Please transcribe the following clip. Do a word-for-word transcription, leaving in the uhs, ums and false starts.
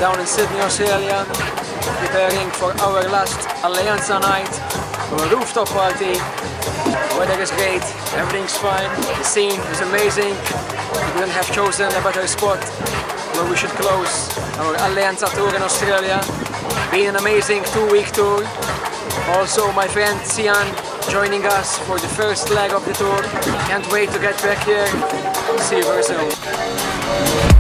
down in Sydney, Australia, preparing for our last Alleanza night, a rooftop party. The weather is great, everything's fine, the scene is amazing. We couldn't have chosen a better spot where we should close our Alleanza tour in Australia. Been an amazing two-week tour. Also my friend Sian joining us for the first leg of the tour. Can't wait to get back here. See you very soon.